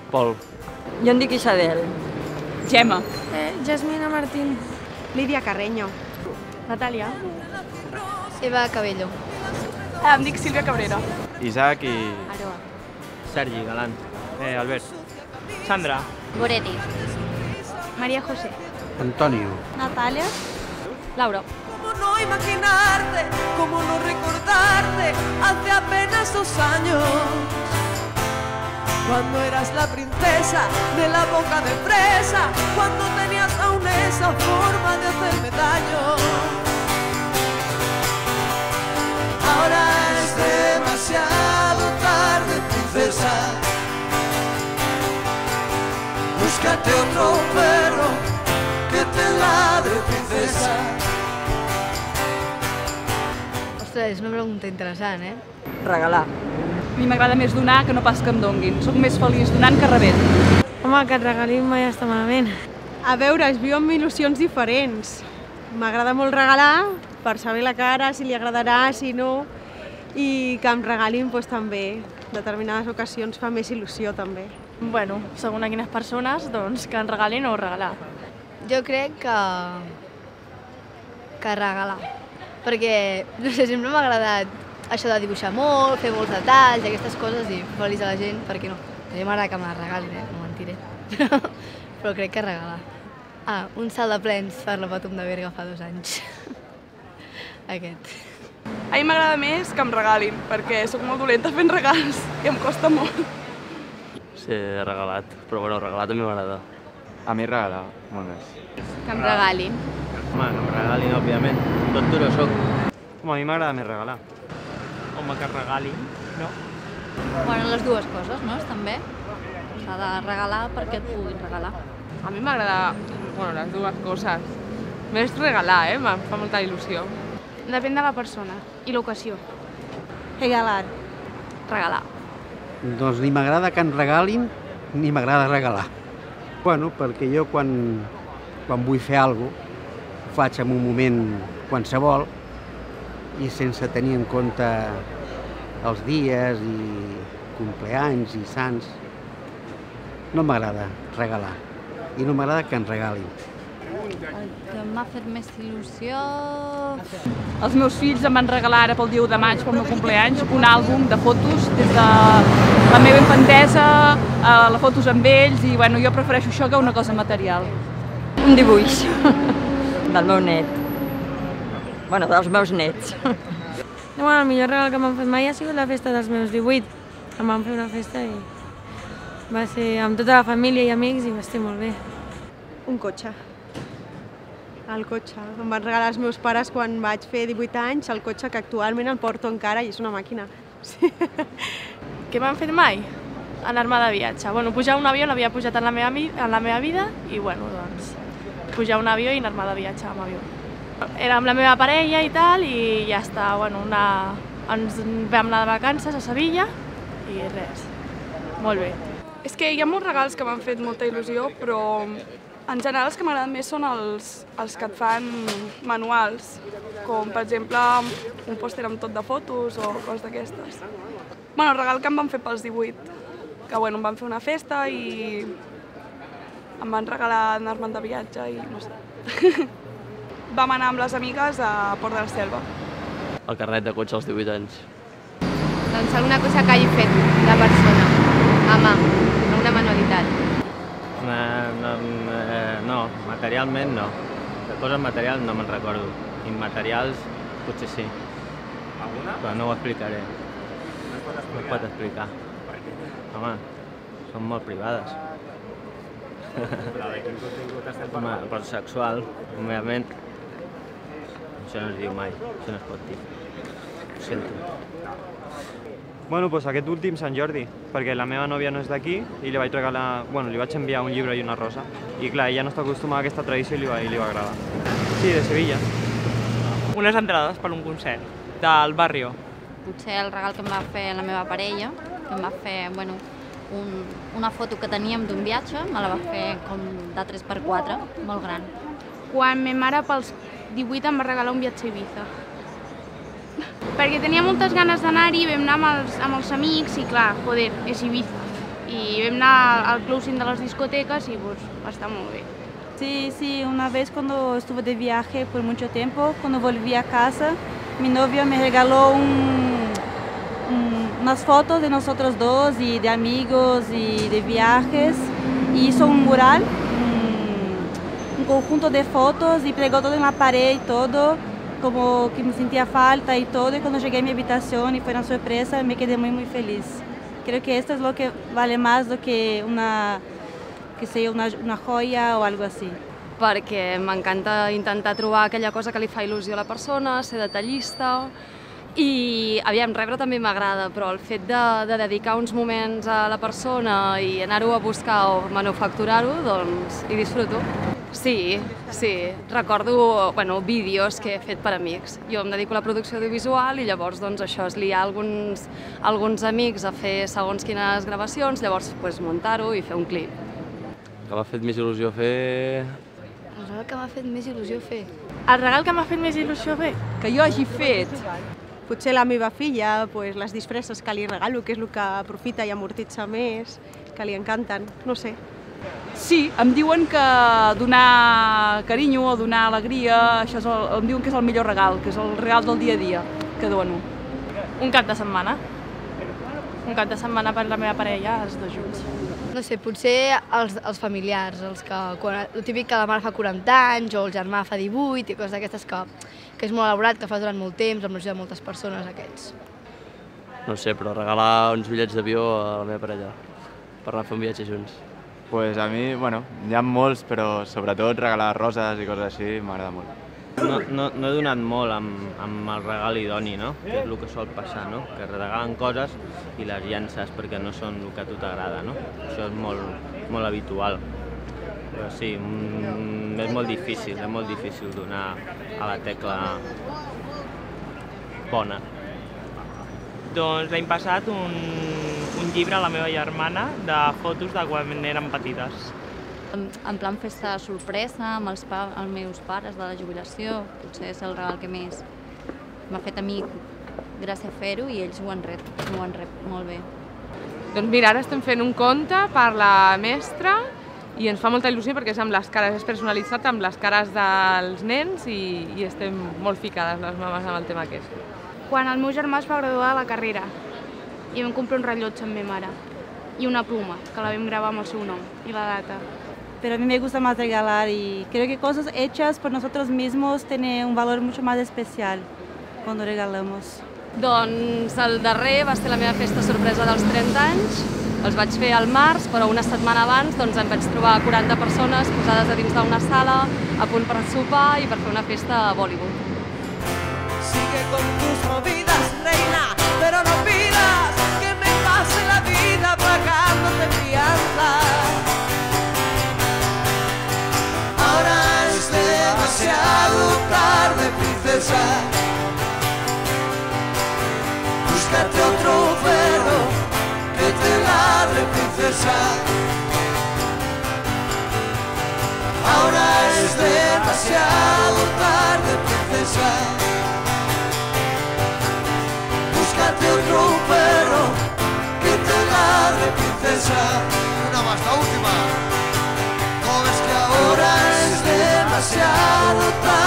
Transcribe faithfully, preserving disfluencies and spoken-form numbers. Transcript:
Pol. Jo em dic Isabel. Gemma. Eh, Jasmina Martín. Lídia Carreño. Natàlia. Eva Cabello. Eh, em dic Sílvia Cabrera. Isaac i... Aroa. Sergi Galant. Eh, Albert. Sandra. Goretti. María José. Antonio. Natalia. Laura. ¿Cómo no imaginarte, cómo no recordarte hace apenas dos años? Cuando eras la princesa de la boca de fresa, cuando tenías aún esa forma de hacerme daño. Ahora es demasiado tarde, princesa. Búscate otro perro que te ladre, princesa. Ostres, és una pregunta interessant, eh? Regalar. A mi m'agrada més donar que no pas que em donguin. Soc més feliç donant que rebent. Home, que et regalin mai està malament. A veure, es viu amb il·lusions diferents. M'agrada molt regalar, per saber la cara, si li agradarà, si no, i que em regalin doncs, també. En determinades ocasions fa més il·lusió també. Bueno, segons a quines persones, doncs que en regalin o regalar. Jo crec que... que regalar. Perquè, no sé, sempre m'ha agradat això de dibuixar molt, fer molts detalls, aquestes coses, i feliç a la gent, perquè no. A mi m'agrada que me la regalin, eh? No mentiré. Però crec que regalar. Ah, un salt de plens per la Patum de Berga fa dos anys. Aquest. A mi m'agrada més que em regalin, perquè sóc molt dolenta fent regals i em costa molt. Sí, he regalat, però bueno, regalat a mi m'agrada. A mi regalar, molt més. Que em regalin. Home, que em regalin, òbviament. Tot duro soc. Home, a mi m'agrada més regalar. Home, que regalin, no? Bueno, les dues coses, no? Estan bé. S'ha de regalar perquè et puguin regalar. A mi m'agrada, bueno, les dues coses. Més regalar, eh? Em fa molta il·lusió. Depèn de la persona i l'ocasió. Regalar. Regalar. Doncs ni m'agrada que em regalin, ni m'agrada regalar. Bueno, perquè jo quan, quan vull fer alguna cosa, ho faig en un moment qualsevol i sense tenir en compte els dies i compleanys i sants. No m'agrada regalar i no m'agrada que em regalin. El que m'ha fet més il·lusió... Els meus fills em van regalar ara pel dia u de maig, pel meu compleanys, un àlbum de fotos des de la meva infantesa a les fotos amb ells i bueno, jo prefereixo això que una cosa material. Un dibuix del meu net. Bueno, dels meus nets. Bueno, el millor regal que m'han fet mai ha sigut la festa dels meus divuit. Em van fer una festa i va ser amb tota la família i amics i va estar molt bé. Un cotxe. El cotxe. Em van regalar els meus pares quan vaig fer divuit anys el cotxe que actualment el porto encara i és una màquina. Sí. Què m'han fet mai? Anar-me de viatge. Bueno, pujar a un avió no havia pujat en la meva, en la meva vida i bueno, doncs, pujar a un avió i anar-me de viatge amb avió. Era amb la meva parella i tal i ja està, bueno, una... ens vam anar de vacances a Sevilla i res, molt bé. És que hi ha molts regals que m'han fet molta il·lusió, però en general els que m'agraden més són els, els que et fan manuals, com per exemple un pòster amb tot de fotos o coses d'aquestes. Bueno, el regal que em van fer pels divuit, que bueno, em van fer una festa i em van regalar anar-me'n de viatge i no sé. Vam anar amb les amigues a Port de la Selva. El carnet de cotxe als divuit anys. Doncs alguna cosa que hagi fet la persona, a mà, no una manualitat. No, no, no, materialment no. De coses materials no me'n recordo. Immaterials potser sí. Alguna? Però no ho explicaré. No es pot explicar? No es pot explicar. Per què? Home, són molt privades. Però de quin contingut estem Home, parlant? però sexual, òbviament. Això no es diu mai, això no es pot dir. Ho sento. Bueno, doncs aquest últim Sant Jordi, perquè la meva nòvia no és d'aquí i li vaig regalar, bueno, li vaig enviar un llibre i una rosa. I clar, ella no està acostumada a aquesta tradició i li va, i li va agradar. Sí, de Sevilla. Unes entrades per un concert del Barrio. Potser el regal que em va fer la meva parella, que em va fer, bueno, un, una foto que teníem d'un viatge, me la va fer com de tres per quatre, molt gran. Quan ma mare pels divuit em va regalar un viatge a Ibiza. Perquè tenia moltes ganes d'anar-hi, vam anar amb els, amb els amics i clar, joder, és Ibiza. y vam anar al closing de las discotecas y pues va estar muy bien. Sí, sí, una vez cuando estuve de viaje por mucho tiempo, cuando volví a casa, mi novio me regaló un, un, unas fotos de nosotros dos y de amigos y de viajes, y hizo un mural, un, un conjunto de fotos y pegó todo en la pared y todo, como que me sentía falta y todo, y cuando llegué a mi habitación y fue una sorpresa, me quedé muy muy feliz. Creo que esto es lo que vale más do que una... que sigui una, una joia o algo així. Perquè m'encanta intentar trobar aquella cosa que li fa il·lusió a la persona, ser detallista, i aviam, rebre també m'agrada, però el fet de, de dedicar uns moments a la persona i anar-ho a buscar o manufacturar-ho, doncs hi disfruto. Sí, sí, recordo bueno, vídeos que he fet per amics. Jo em dedico a la producció audiovisual i llavors doncs, això és liar alguns, alguns amics a fer segons quines gravacions, llavors pues, muntar-ho i fer un clip. Que m'ha fet més il·lusió fer... El regal que m'ha fet més il·lusió fer. El regal que m'ha fet més il·lusió fer? Que jo hagi fet. Potser la meva filla, pues, les disfresses que li regalo, que és el que aprofita i amortitza més, que li encanten, no sé. Sí, em diuen que donar carinyo o donar alegria, això és el, em diuen que és el millor regal, que és el regal del dia a dia que dono. Un cap de setmana. Un cap de setmana per la meva parella, els dos junts. No sé, potser els, els familiars, els que, quan, el típic que la mare fa quaranta anys o el germà fa divuit i coses d'aquestes que, que és molt elaborat, que fa durant molt temps, amb l'ajuda de moltes persones, aquests. No sé, però regalar uns bitllets d'avió a la meva parella per anar a fer un viatge junts. Pues a mi, bueno, n'hi ha molts, però sobretot regalar roses i coses així m'agrada molt. No, no, no he donat molt amb, amb el regal idoni, no? Que és el que sol passar, no? Que regalen coses i les llences perquè no són el que a tu t'agrada, no? Això és molt, molt habitual. Però sí, mm, és molt difícil, és molt difícil donar a la tecla bona. Doncs l'any passat un, un llibre a la meva germana de fotos de quan eren petites. En plan festa sorpresa amb els, pa, els meus pares de la jubilació, potser és el regal que més m'ha fet a mi gràcia fer-ho i ells ho han rep, ho han rep molt bé. Doncs mira, ara estem fent un conte per la mestra i ens fa molta il·lusió perquè és amb les cares, és personalitzat amb les cares dels nens i, i estem molt ficades les mames amb el tema aquest. Quan el meu germà es va graduar a la carrera i vam comprar un rellotge amb ma mare i una pluma, que la vam gravar amb el seu nom i la data. Pero a mí me gusta más regalar y creo que cosas hechas por nosotros mismos tienen un valor mucho más especial cuando regalamos. Doncs el darrer va ser la meva festa sorpresa dels trenta anys. Els vaig fer al març, però una setmana abans doncs, em vaig trobar quaranta persones posades a dins d'una sala, a punt per sopar i per fer una festa a Bollywood. Sigue con tus movidas, reina, pero no pidas que me pase la vida pagándote fianza. Ahora es demasiado tarde, princesa. Búscate otro perro que te ladre, princesa. Ahora es demasiado tarde, princesa. Búscate otro perro que te ladre, princesa. Una más, la última. No ves que ahora es demasiado tarde.